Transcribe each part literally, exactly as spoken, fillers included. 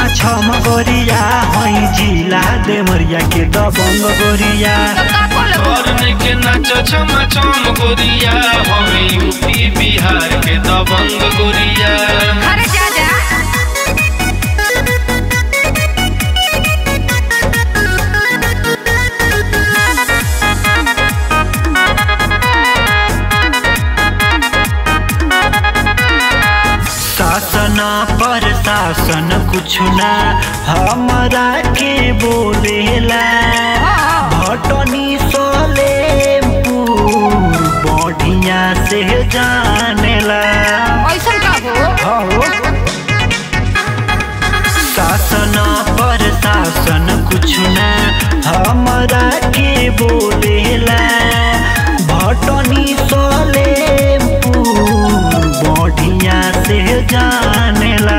छम गोरिया हई जिला देवरिया के दबंग गोरिया। और के नाच छम छम गोरिया हई यूपी बिहार के दबंग गोरिया। अरे जा जा शासन पर शासन कुछ ना हमरा के बोलेला। भटनी सोलेमपुर बढ़िया से जानेला। ऐसा का हो? शासन पर शासन कुछ ना हमरा के बोलेला। भटनी सोलेमपुर बढ़िया से जानेला।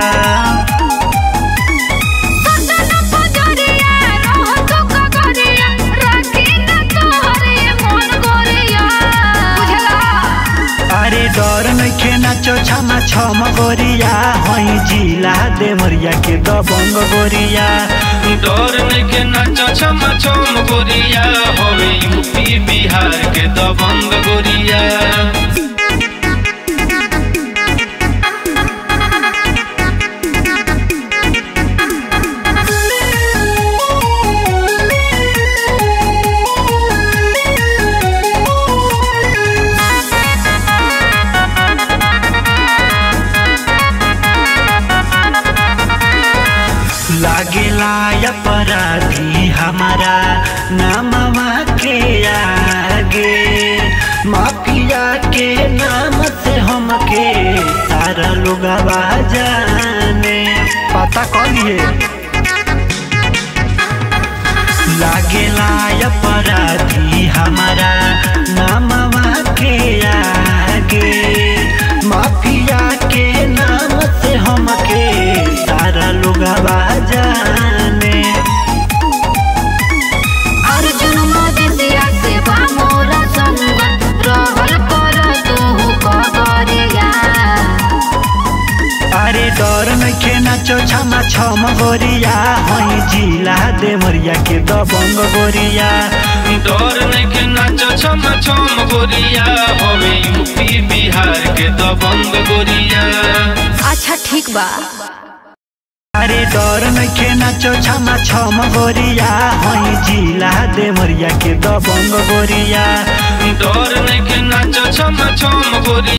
अरे डर नइखे नाचो छमा छम गोरिया हई जिला देवरिया के दबंग गोरिया। डर नइखे नाचो छम छम गोरिया हई यूपी बिहार के दबंग गोरिया। लागेला अपराधी हमारा नामवा के आगे। माफिया के नाम से हमके सारा लोग जाने पता करिए। लागेला अपराधी हमारा नामवा के आगे। माफिया के नाम से हमके सारा लोग जाने। अर्जुन मोदी सिया से बामोरा संगत रहल कर तू कगरिया। अरे डर नइखे नाचो छमा छम गोरिया हई जिला देवरिया के दबंग गोरिया। डर नइखे नाचो छम छम गोरिया हई यूपी बिहार के दबंग गोरिया। अच्छा ठीक बा। अरे डर नइखे नाचो छमा छम गोरिया हई जिला देवरिया के दबंग गोरिया। डर नइखे नाचो छम छम गोरिया।